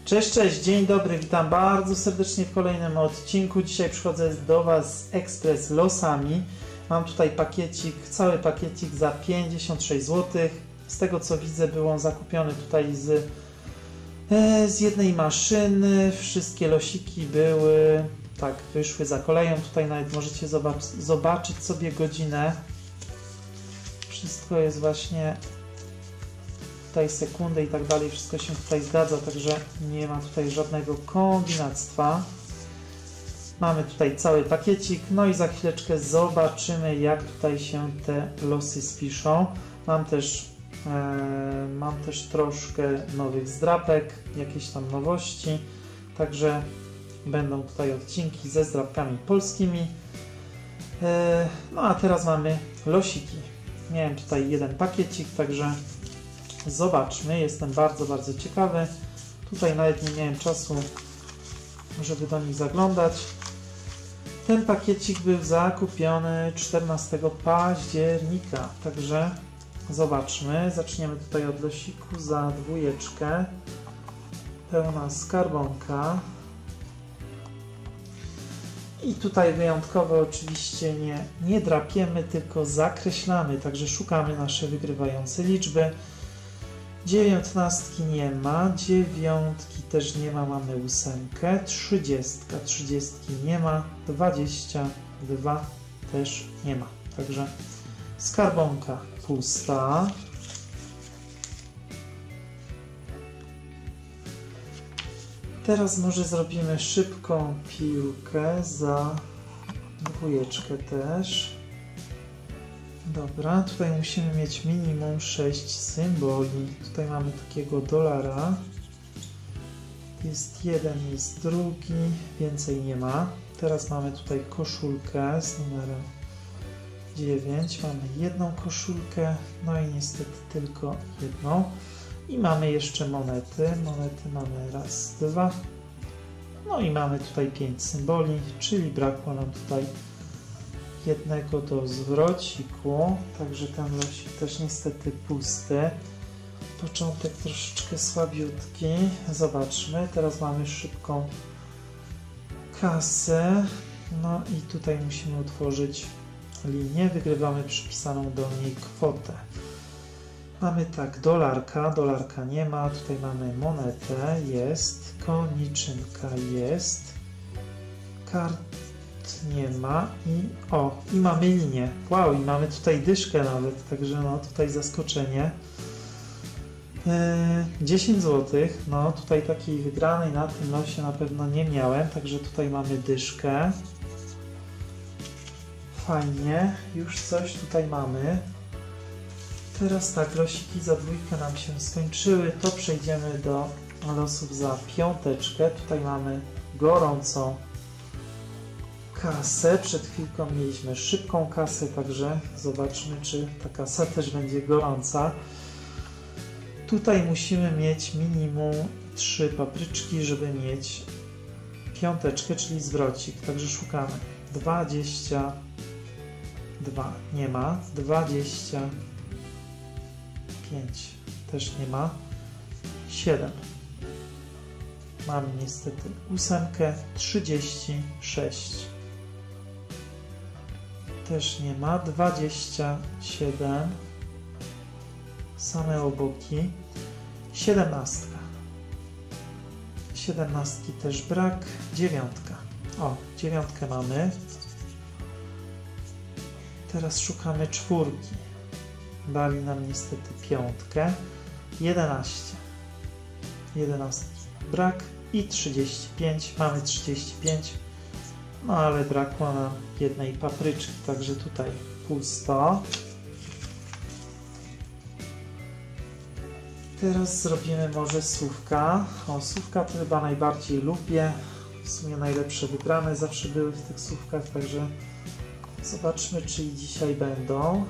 Cześć, cześć, dzień dobry, witam bardzo serdecznie w kolejnym odcinku. Dzisiaj przychodzę do Was z Express losami. Mam tutaj pakiecik, cały pakiecik za 56 zł. Z tego co widzę, był on zakupiony tutaj z jednej maszyny. Wszystkie losiki były, tak, wyszły za koleją. Tutaj nawet możecie zobaczyć sobie godzinę. Wszystko jest właśnie tutaj sekundy i tak dalej, wszystko się tutaj zgadza, także nie ma tutaj żadnego kombinactwa. Mamy tutaj cały pakiecik, no i za chwileczkę zobaczymy, jak tutaj się te losy spiszą. Mam też troszkę nowych zdrapek, jakieś tam nowości, także będą tutaj odcinki ze zdrapkami polskimi. No a teraz mamy losiki. Miałem tutaj jeden pakiecik, także zobaczmy, jestem bardzo ciekawy. Tutaj nawet nie miałem czasu, żeby do nich zaglądać. Ten pakiecik był zakupiony 14 października, także zobaczmy. Zaczniemy tutaj od losiku za dwójeczkę. Pełna skarbonka. I tutaj wyjątkowo oczywiście nie drapiemy, tylko zakreślamy, także szukamy nasze wygrywające liczby. 19 nie ma, 9 też nie ma, mamy 8, 30 nie ma, 22 też nie ma. Także skarbonka pusta. Teraz może zrobimy szybką piłkę za dwójeczkę też. Dobra, tutaj musimy mieć minimum 6 symboli. Tutaj mamy takiego dolara. Jest jeden, jest drugi, więcej nie ma. Teraz mamy tutaj koszulkę z numerem 9. Mamy jedną koszulkę, no i niestety tylko jedną. I mamy jeszcze monety. Monety mamy raz, dwa. No i mamy tutaj 5 symboli, czyli brakło nam tutaj jednego do zwrociku, także ten losik też niestety pusty. Początek troszeczkę słabiutki. Zobaczmy, teraz mamy szybką kasę. No i tutaj musimy utworzyć linię. Wygrywamy przypisaną do niej kwotę. Mamy tak, dolarka nie ma. Tutaj mamy monetę, jest. Koniczynka jest. Kart nie ma i mamy linię. Wow, i mamy tutaj dyszkę nawet, także no tutaj zaskoczenie. 10 zł, no tutaj takiej wygranej na tym losie na pewno nie miałem, także tutaj mamy dyszkę. Fajnie, już coś tutaj mamy. Teraz tak, losiki za dwójkę nam się skończyły, to przejdziemy do losów za piąteczkę. Tutaj mamy gorącą kasę. Przed chwilką mieliśmy szybką kasę, także zobaczmy, czy ta kasa też będzie gorąca. Tutaj musimy mieć minimum 3 papryczki, żeby mieć piąteczkę, czyli zwrocik. Także szukamy. 22 nie ma, 25 też nie ma, 7. Mamy niestety 8, 36. Też nie ma, 27, same oboki, 17, 17 też brak, 9, o, 9 mamy, teraz szukamy czwórki, dali nam niestety 5, 11 brak i 35, mamy 35, no ale brakło nam jednej papryczki, także tutaj pusto. Teraz zrobimy może słówka. O, słówka to chyba najbardziej lubię. W sumie najlepsze wybrane zawsze były w tych słówkach, także zobaczmy, czy i dzisiaj będą.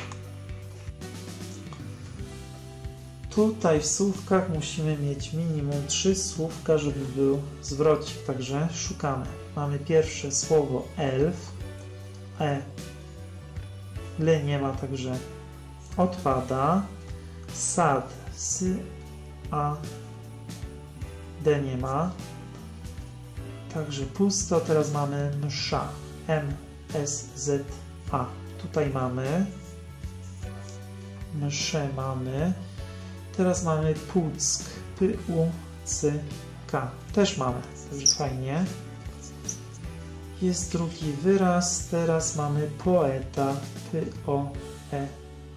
Tutaj w słówkach musimy mieć minimum 3 słówka, żeby był zwrocik, także szukamy. Mamy pierwsze słowo elf, L nie ma, także odpada. Sad, D nie ma. Także pusto. Teraz mamy msza. M, S, Z, A. Tutaj mamy. Mszę mamy. Teraz mamy Puck. P, U, C, K. Też mamy. Także fajnie. Jest drugi wyraz. Teraz mamy poeta. P, O, E.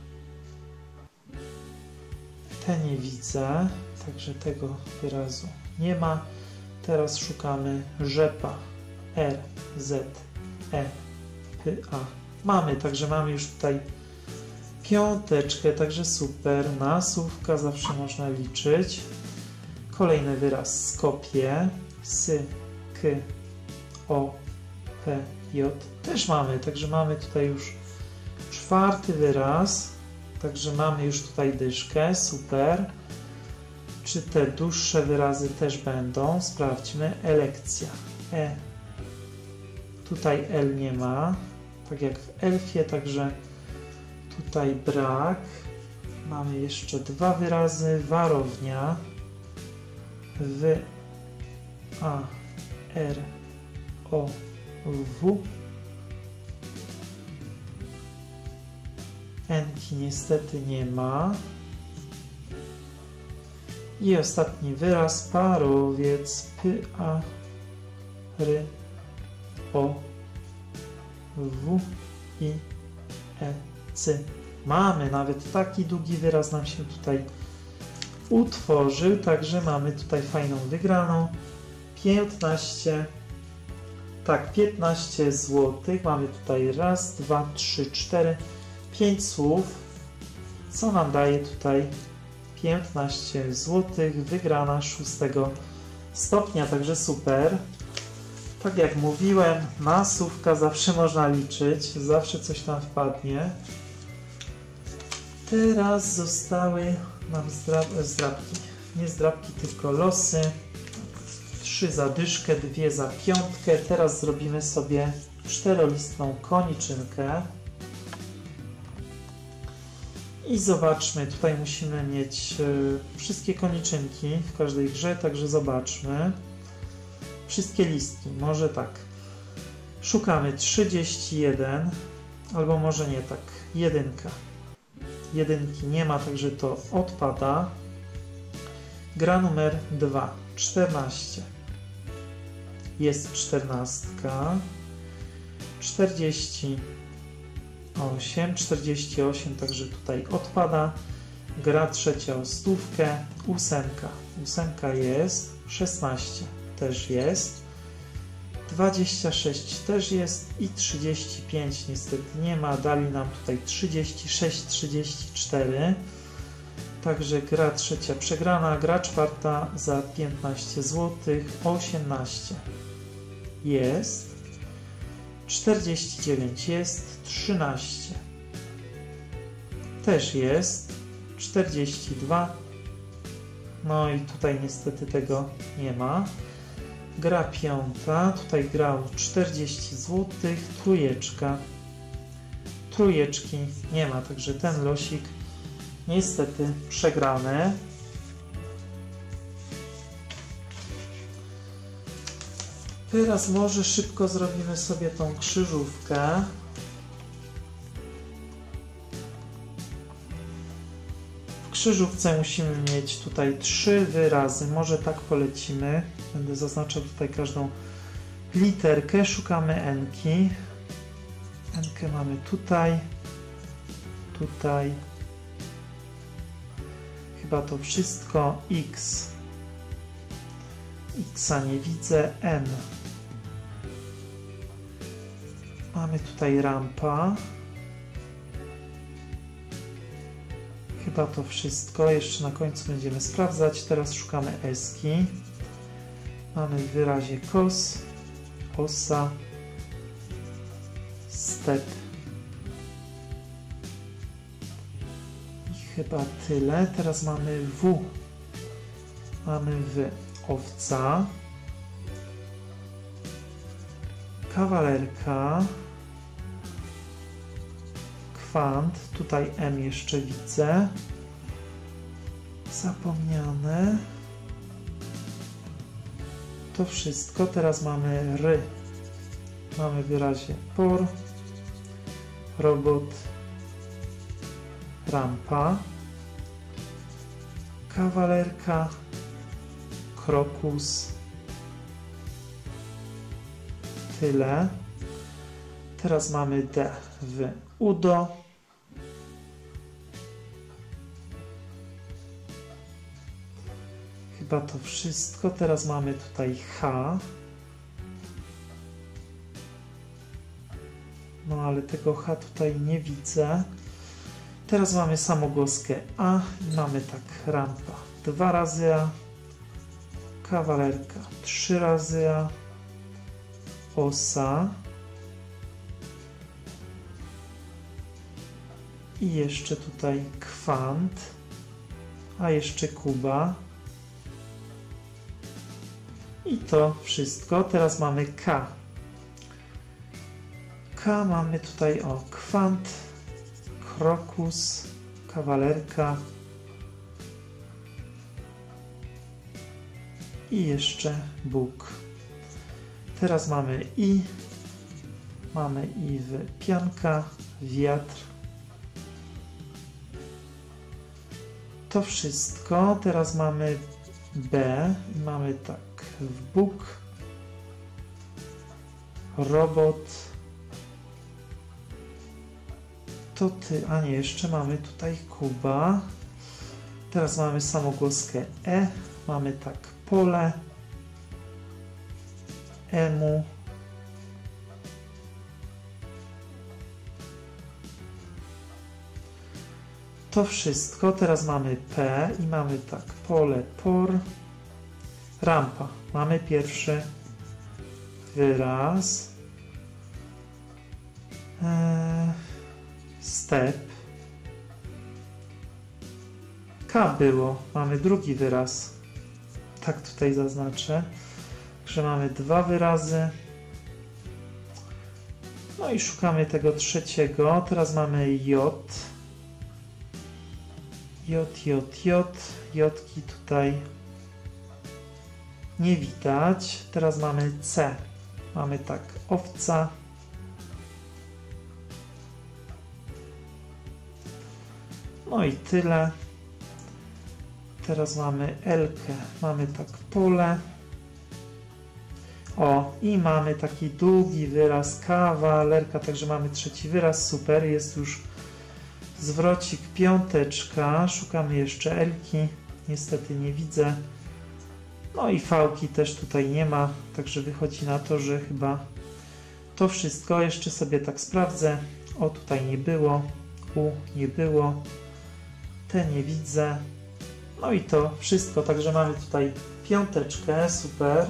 Te nie widzę. Także tego wyrazu nie ma. Teraz szukamy rzepa. R, Z, E, P, A. Mamy, także mamy już tutaj piąteczkę, także super. Na słówka zawsze można liczyć. Kolejny wyraz skopie. S, K, O, P, J. Też mamy, także mamy tutaj już czwarty wyraz. Także mamy już tutaj dyszkę, super. Czy te dłuższe wyrazy też będą? Sprawdźmy. Elekcja. E. Tutaj L nie ma, tak jak w elfie, także tutaj brak. Mamy jeszcze dwa wyrazy. Warownia. W, A, R, O, W. N-ki niestety nie ma. I ostatni wyraz, parowiec. P, A, R, O, W, I, E, C. Mamy nawet taki długi wyraz nam się tutaj utworzył, także mamy tutaj fajną wygraną. 15 zł. Mamy tutaj raz, dwa, trzy, cztery, 5 słów, co nam daje tutaj 15 zł, wygrana 6 stopnia, także super. Tak jak mówiłem, na słówka zawsze można liczyć, zawsze coś tam wpadnie. Teraz zostały nam zdrabki, nie zdrabki, tylko losy. 3 za dyszkę, 2 za piątkę. Teraz zrobimy sobie czterolistną koniczynkę. I zobaczmy, tutaj musimy mieć wszystkie koniczynki w każdej grze, także zobaczmy. Wszystkie listki, może tak. Szukamy 31, albo może nie tak, jedynka. Jedynki nie ma, także to odpada. Gra numer 2, 14. Jest 14. 48, także tutaj odpada. Gra trzecia o stówkę. 8. 8 jest. 16 też jest. 26 też jest. I 35 niestety nie ma. Dali nam tutaj 36, 34. Także gra trzecia przegrana. Gra czwarta za 15 zł. 18 jest. 49 jest. 13 też jest. 42. No i tutaj niestety tego nie ma. Gra piąta. Tutaj grał 40 zł. Trójeczka. Trójeczki nie ma, także ten losik niestety przegrany. Teraz może szybko zrobimy sobie tą krzyżówkę. W krzyżówce musimy mieć tutaj 3 wyrazy. Może tak polecimy. Będę zaznaczał tutaj każdą literkę. Szukamy N-ki. N-kę mamy tutaj. Tutaj. Chyba to wszystko. X. X-a nie widzę. N. Mamy tutaj rampa. Chyba to wszystko. Jeszcze na końcu będziemy sprawdzać. Teraz szukamy S-ki. Mamy w wyrazie kos, osa, step. I chyba tyle. Teraz mamy W. Mamy W. Owca. Kawalerka. Kwant. Tutaj M jeszcze widzę. Zapomniane. To wszystko. Teraz mamy ry. Mamy w wyrazie por, robot, rampa, kawalerka, krokus, tyle. Teraz mamy D w udo, chyba to wszystko. Teraz mamy tutaj H, no ale tego H tutaj nie widzę. Teraz mamy samogłoskę A i mamy tak rampa 2 razy A, kawalerka 3 razy A, osa i jeszcze tutaj kwant, a jeszcze kuba i to wszystko. Teraz mamy K. K mamy tutaj kwant, krokus, kawalerka i jeszcze Bóg. Teraz mamy I w pianka, wiatr. To wszystko. Teraz mamy B i mamy tak w Bóg, robot, to ty, a nie, jeszcze mamy tutaj kuba. Teraz mamy samogłoskę E, mamy tak pole, emu, to wszystko. Teraz mamy P i mamy tak pole, por, rampa. Mamy pierwszy wyraz, step, K było, mamy drugi wyraz, tak tutaj zaznaczę, że mamy 2 wyrazy, no i szukamy tego trzeciego. Teraz mamy J, jotki tutaj nie widać. Teraz mamy C, mamy tak owca, no i tyle. Teraz mamy L-kę, mamy tak pole. I mamy taki długi wyraz kawalerka, także mamy trzeci wyraz, super, jest już zwrocik, piąteczka. Szukamy jeszcze L-ki, niestety nie widzę. No i V-ki też tutaj nie ma, także wychodzi na to, że chyba to wszystko. Jeszcze sobie tak sprawdzę. Tutaj nie było, U nie było, T nie widzę. No i to wszystko, także mamy tutaj piąteczkę, super.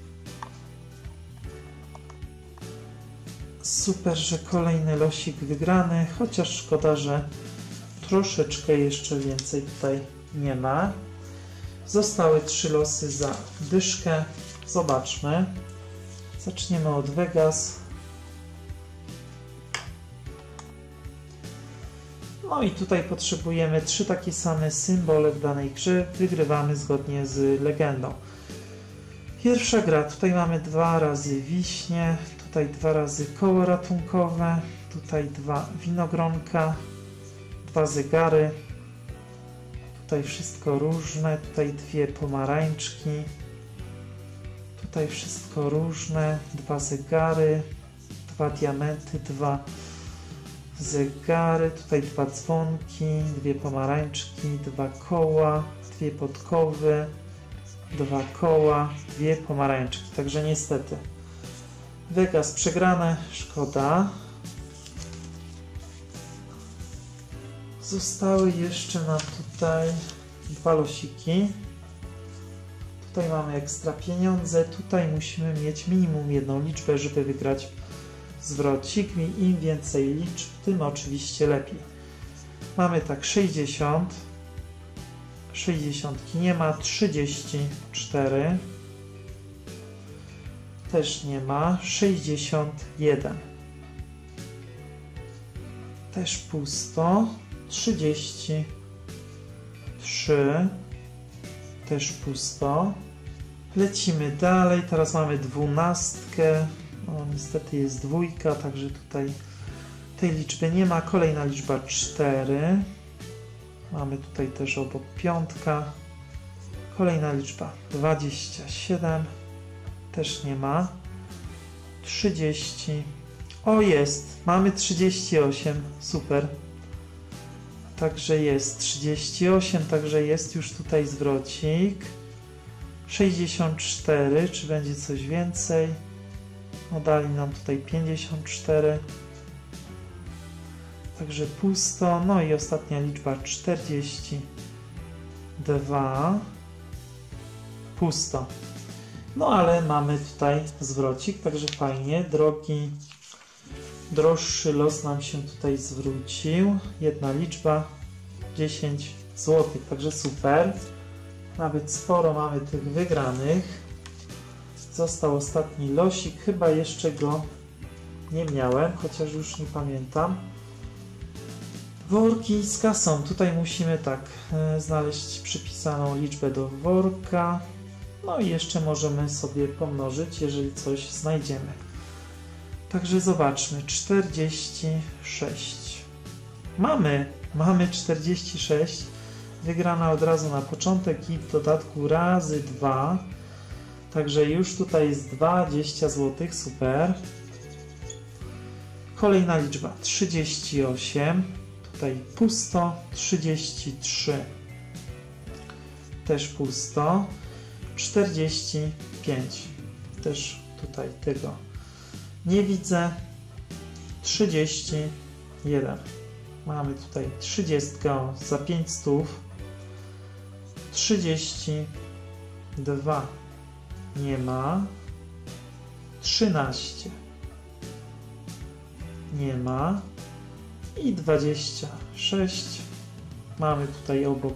Super, że kolejny losik wygrany, chociaż szkoda, że troszeczkę jeszcze więcej tutaj nie ma. Zostały 3 losy za dyszkę. Zobaczmy. Zaczniemy od Vegas. No i tutaj potrzebujemy 3 takie same symbole w danej grze. Wygrywamy zgodnie z legendą. Pierwsza gra. Tutaj mamy 2 razy wiśnie. Tutaj 2 razy koło ratunkowe. Tutaj 2 winogronka. 2 zegary. Tutaj wszystko różne. Tutaj 2 pomarańczki. Tutaj wszystko różne. 2 zegary. 2 diamenty. 2 zegary, tutaj 2 dzwonki, 2 pomarańczki, 2 koła, 2 podkowy, 2 koła, 2 pomarańczki. Także niestety Vegas przegrane, szkoda. Zostały jeszcze nam tutaj 2 losiki. Tutaj mamy ekstra pieniądze, tutaj musimy mieć minimum 1 liczbę, żeby wygrać zwrocik. Im więcej liczb, tym oczywiście lepiej. Mamy tak 60, 60 nie ma, 34 też nie ma, 61 też pusto, 33 też pusto, Lecimy dalej, teraz mamy 12. O, niestety jest 2, także tutaj tej liczby nie ma. Kolejna liczba 4. Mamy tutaj też obok 5. Kolejna liczba 27. Też nie ma. 30. O, jest. Mamy 38. Super. Także jest 38, także jest już tutaj zwrocik. 64, czy będzie coś więcej? No dali nam tutaj 54. Także pusto. No i ostatnia liczba 42. Pusto. No ale mamy tutaj zwrocik, także fajnie. Droższy los nam się tutaj zwrócił. Jedna liczba 10 zł, także super. Nawet sporo mamy tych wygranych. Został ostatni losik. Chyba jeszcze go nie miałem, chociaż już nie pamiętam. Worki z kasą. Tutaj musimy tak znaleźć przypisaną liczbę do worka. No i jeszcze możemy sobie pomnożyć, jeżeli coś znajdziemy. Także zobaczmy. 46. Mamy 46. Wygrana od razu na początek i w dodatku razy 2. Także już tutaj jest 20 zł. Super. Kolejna liczba 38. Tutaj pusto. 33. Też pusto. 45. Też tutaj tego nie widzę. 31. Mamy tutaj 30 za 500. 32. Nie ma. 13. Nie ma. I 26. Mamy tutaj obok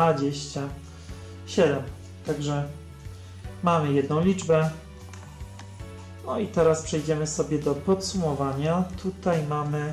27. Także mamy jedną liczbę. No i teraz przejdziemy sobie do podsumowania. Tutaj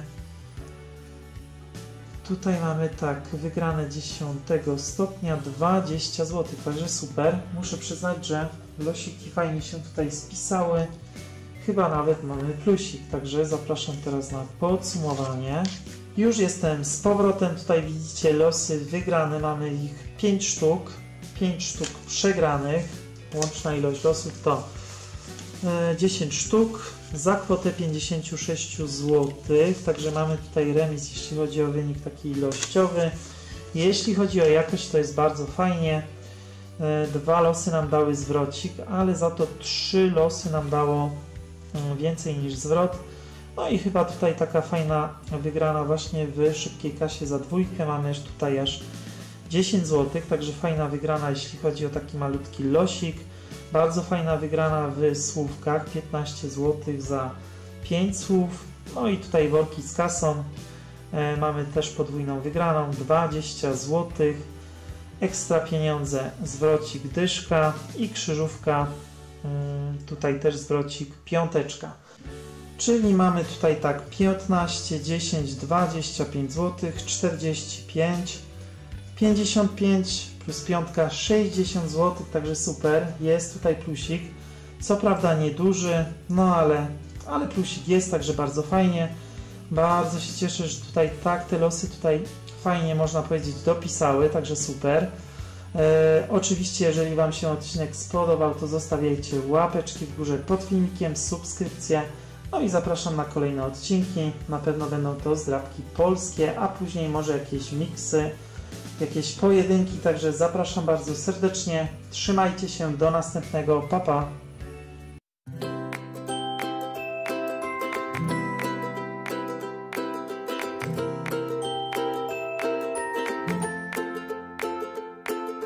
mamy tak, wygrane 10 stopnia 20 zł, także super. Muszę przyznać, że losiki fajnie się tutaj spisały. Chyba nawet mamy plusik, także zapraszam teraz na podsumowanie. Już jestem z powrotem, tutaj widzicie losy wygrane, mamy ich 5 sztuk. 5 sztuk przegranych. Łączna ilość losów to 10 sztuk za kwotę 56 zł. Także mamy tutaj remis, jeśli chodzi o wynik taki ilościowy. Jeśli chodzi o jakość, to jest bardzo fajnie. 2 losy nam dały zwrocik, ale za to 3 losy nam dało więcej niż zwrot. No i chyba tutaj taka fajna wygrana właśnie w szybkiej kasie za 2. Mamy tutaj aż 10 zł, także fajna wygrana, jeśli chodzi o taki malutki losik. Bardzo fajna wygrana w słówkach, 15 zł za 5 słów. No i tutaj worki z kasą. Mamy też podwójną wygraną, 20 zł. Ekstra pieniądze, zwrocik dyszka i krzyżówka. Tutaj też zwrocik piąteczka. Czyli mamy tutaj tak 15, 10, 25 zł, 45, 55 plus piątka 60 zł, także super, jest tutaj plusik. Co prawda nieduży, no ale plusik jest, także bardzo fajnie. Bardzo się cieszę, że tutaj tak te losy tutaj fajnie, można powiedzieć, dopisały, także super. Oczywiście, jeżeli Wam się odcinek spodobał, to zostawiajcie łapeczki w górze pod filmikiem, subskrypcję. No i zapraszam na kolejne odcinki. Na pewno będą to zdrabki polskie, a później może jakieś miksy, jakieś pojedynki. Także zapraszam bardzo serdecznie. Trzymajcie się, do następnego. Pa, pa!